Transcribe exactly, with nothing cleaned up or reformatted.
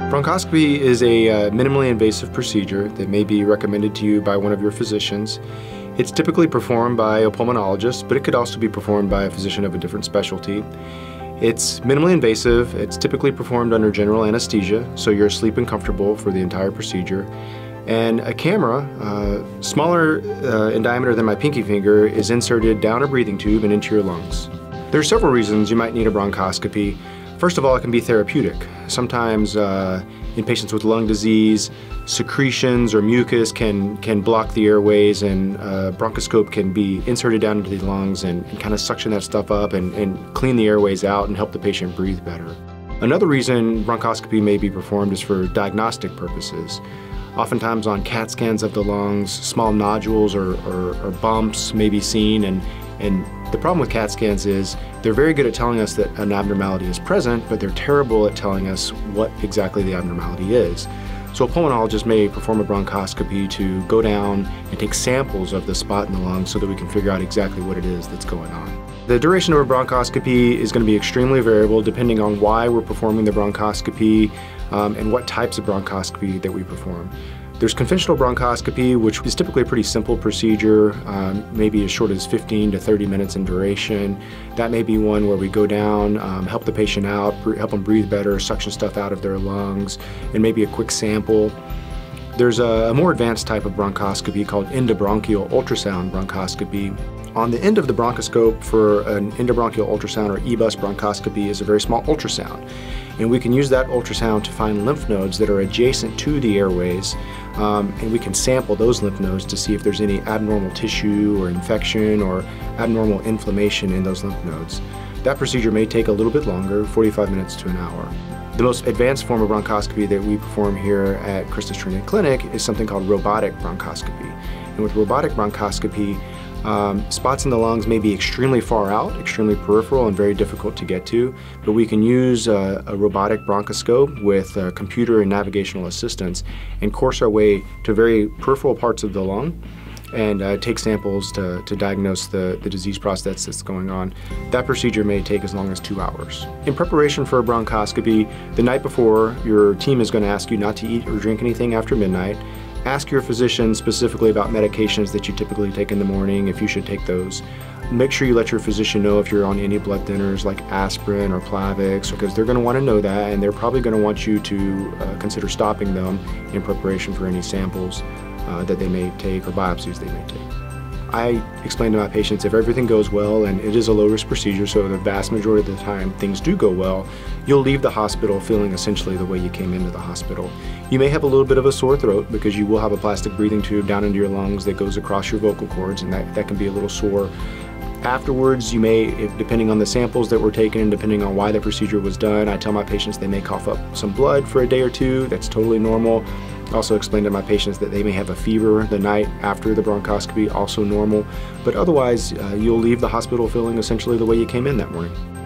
Bronchoscopy is a uh, minimally invasive procedure that may be recommended to you by one of your physicians. It's typically performed by a pulmonologist, but it could also be performed by a physician of a different specialty. It's minimally invasive. It's typically performed under general anesthesia, so you're asleep and comfortable for the entire procedure. And a camera, uh, smaller uh, in diameter than my pinky finger, is inserted down a breathing tube and into your lungs. There are several reasons you might need a bronchoscopy. First of all, it can be therapeutic. Sometimes uh, in patients with lung disease, secretions or mucus can, can block the airways, and a bronchoscope can be inserted down into the lungs and, and kind of suction that stuff up and, and clean the airways out and help the patient breathe better. Another reason bronchoscopy may be performed is for diagnostic purposes. Oftentimes on CAT scans of the lungs, small nodules or, or, or bumps may be seen, and, and the problem with CAT scans is they're very good at telling us that an abnormality is present, but they're terrible at telling us what exactly the abnormality is. So a pulmonologist may perform a bronchoscopy to go down and take samples of the spot in the lung so that we can figure out exactly what it is that's going on. The duration of a bronchoscopy is going to be extremely variable depending on why we're performing the bronchoscopy um, and what types of bronchoscopy that we perform. There's conventional bronchoscopy, which is typically a pretty simple procedure, um, maybe as short as fifteen to thirty minutes in duration. That may be one where we go down, um, help the patient out, help them breathe better, suction stuff out of their lungs, and maybe a quick sample. There's a, a more advanced type of bronchoscopy called endobronchial ultrasound bronchoscopy. On the end of the bronchoscope for an endobronchial ultrasound, or E BUS bronchoscopy, is a very small ultrasound. And we can use that ultrasound to find lymph nodes that are adjacent to the airways, um, and we can sample those lymph nodes to see if there's any abnormal tissue or infection or abnormal inflammation in those lymph nodes. That procedure may take a little bit longer, forty-five minutes to an hour. The most advanced form of bronchoscopy that we perform here at Christus Trinity Clinic is something called robotic bronchoscopy. And with robotic bronchoscopy, Um, spots in the lungs may be extremely far out, extremely peripheral, and very difficult to get to, but we can use uh, a robotic bronchoscope with uh, computer and navigational assistance and course our way to very peripheral parts of the lung and uh, take samples to, to diagnose the, the disease process that's going on. That procedure may take as long as two hours. In preparation for a bronchoscopy, the night before, your team is going to ask you not to eat or drink anything after midnight. Ask your physician specifically about medications that you typically take in the morning, if you should take those. Make sure you let your physician know if you're on any blood thinners like aspirin or Plavix, because they're going to want to know that, and they're probably going to want you to uh, consider stopping them in preparation for any samples uh, that they may take or biopsies they may take. I explain to my patients, if everything goes well, and it is a low-risk procedure, so the vast majority of the time things do go well, you'll leave the hospital feeling essentially the way you came into the hospital. You may have a little bit of a sore throat because you will have a plastic breathing tube down into your lungs that goes across your vocal cords, and that, that can be a little sore. Afterwards, you may, if, depending on the samples that were taken and depending on why the procedure was done, I tell my patients they may cough up some blood for a day or two. That's totally normal. I also explain to my patients that they may have a fever the night after the bronchoscopy, also normal. But otherwise, uh, you'll leave the hospital feeling essentially the way you came in that morning.